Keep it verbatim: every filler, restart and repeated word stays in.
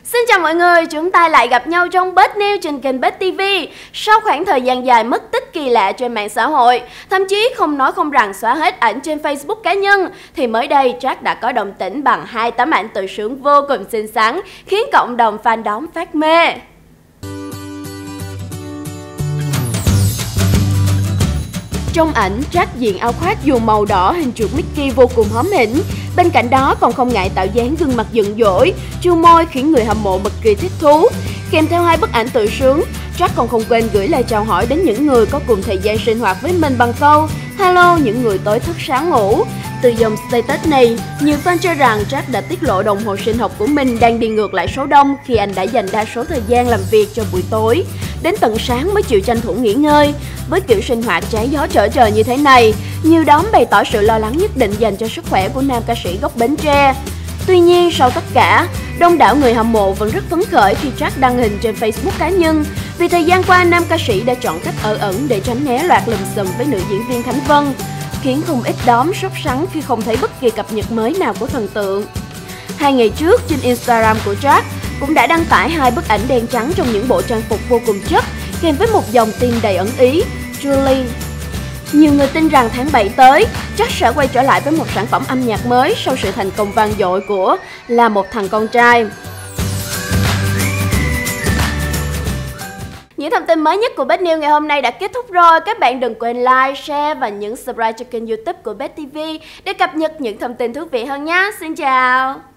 Xin chào mọi người, chúng ta lại gặp nhau trong Bết News trên kênh Bết ti vi. Sau khoảng thời gian dài mất tích kỳ lạ trên mạng xã hội, thậm chí không nói không rằng xóa hết ảnh trên Facebook cá nhân, thì mới đây Jack đã có động tĩnh bằng hai tấm ảnh tự sướng vô cùng xinh xắn, khiến cộng đồng fan đón phát mê. Trong ảnh, Jack diện áo khoác dù màu đỏ hình chuột Mickey vô cùng hóm hỉnh. Bên cạnh đó còn không ngại tạo dáng gương mặt giận dỗi, chu môi khiến người hâm mộ bật cười thích thú. Kèm theo hai bức ảnh tự sướng, Jack còn không quên gửi lời chào hỏi đến những người có cùng thời gian sinh hoạt với mình bằng câu "Hello những người tối thức sáng ngủ". Từ dòng status này, nhiều fan cho rằng Jack đã tiết lộ đồng hồ sinh học của mình đang đi ngược lại số đông khi anh đã dành đa số thời gian làm việc cho buổi tối, đến tận sáng mới chịu tranh thủ nghỉ ngơi. Với kiểu sinh hoạt trái gió trở trời như thế này, nhiều đám bày tỏ sự lo lắng nhất định dành cho sức khỏe của nam ca sĩ gốc Bến Tre. Tuy nhiên, sau tất cả, đông đảo người hâm mộ vẫn rất phấn khởi khi Jack đăng hình trên Facebook cá nhân, vì thời gian qua nam ca sĩ đã chọn cách ở ẩn để tránh né loạt lùm xùm với nữ diễn viên Khánh Vân, khiến không ít đóm sốt sắng khi không thấy bất kỳ cập nhật mới nào của thần tượng. Hai ngày trước, trên Instagram của Jack cũng đã đăng tải hai bức ảnh đen trắng trong những bộ trang phục vô cùng chất, kèm với một dòng tin đầy ẩn ý, Julie. Nhiều người tin rằng tháng bảy tới, Jack sẽ quay trở lại với một sản phẩm âm nhạc mới sau sự thành công vang dội của Là Một Thằng Con Trai. Những thông tin mới nhất của Bết News ngày hôm nay đã kết thúc rồi. Các bạn đừng quên like, share và nhấn subscribe cho kênh YouTube của Bết ti vi để cập nhật những thông tin thú vị hơn nhé. Xin chào!